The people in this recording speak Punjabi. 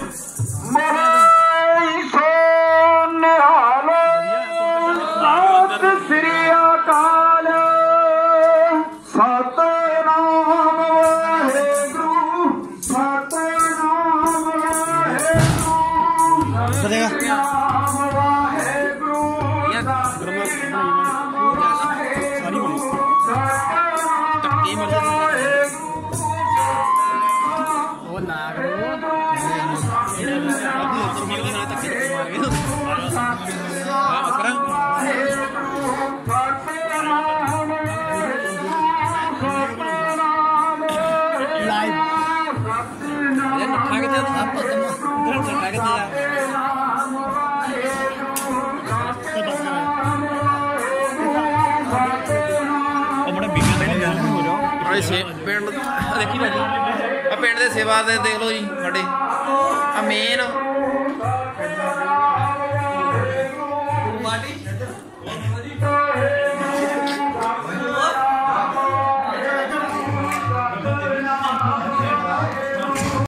ਪਿੰਡ ਦੇਖੀ ਭਾਜੀ ਆ ਪਿੰਡ ਦੇ ਸੇਵਾ ਦੇ ਦੇਖ ਲਓ ਜੀ ਸਾਡੇ ਆ ਮੇਨ